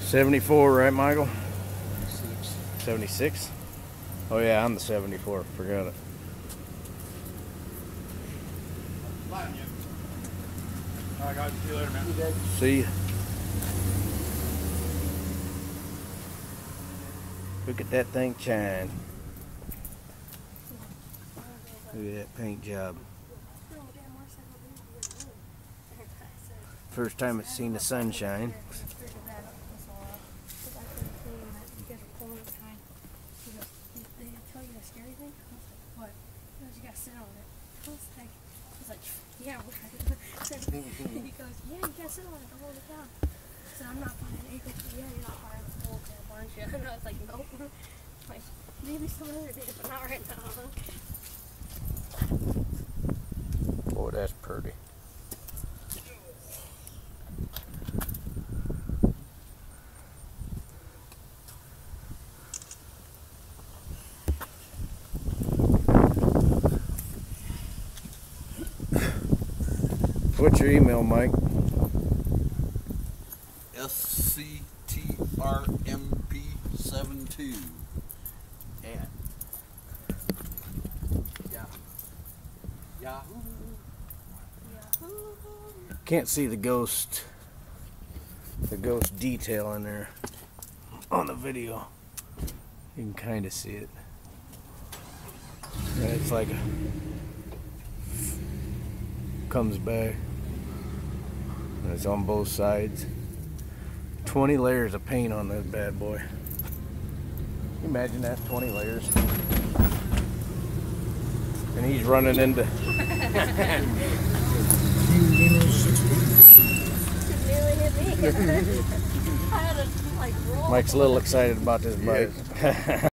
74, right, Michael? 76. Oh yeah, I'm the 74. Forgot it. Alright guys, see you later, man. See ya. Look at that thing shine. Look at that paint job. First time it's seen the sunshine. Yeah, he goes, yeah, you gotta sit on it all the time. So I'm not fine. He goes, yeah, you're not fine with the whole camp, aren't you? And I was like, nope. Like, maybe some other day, but not right now. Boy, that's pretty. What's your email, Mike? SCTRMP72 at Yahoo. Can't see the ghost detail in there on the video. You can kind of see it. Yeah, it's like comes back. And it's on both sides. 20 layers of paint on this bad boy. Can you imagine that? 20 layers. And he's running into Mike's a little excited about this bike.